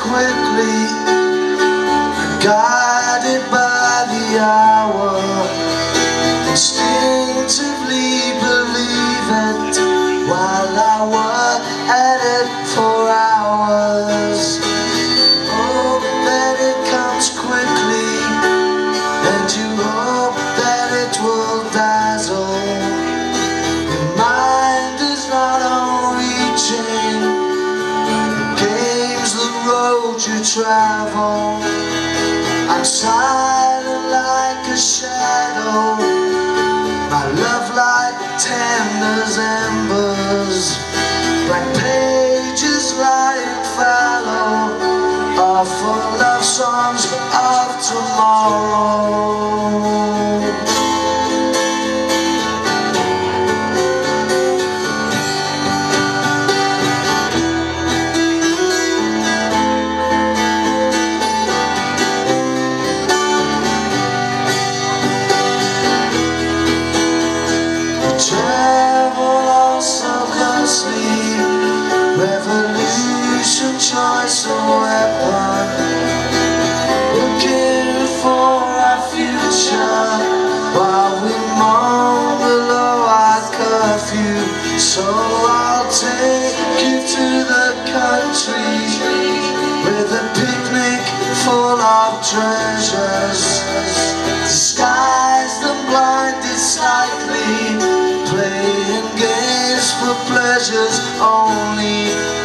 quickly, guided by the hour, instinctively believe it, while I work at it for hours. Hope that it comes quickly, and you hope that it will dazzle. Your mind is not unreaching, game's the road you travel. I'm silent like a shadow, my love like tender embers, black pages lying fallow are for love songs of tomorrow. Travel also closely, revolution, choice or weapon, looking for our future while we moan below our curfew. So I'll take you to the country with a picnic full of treasures, disguised and blinded slightly, playing games for pleasures only.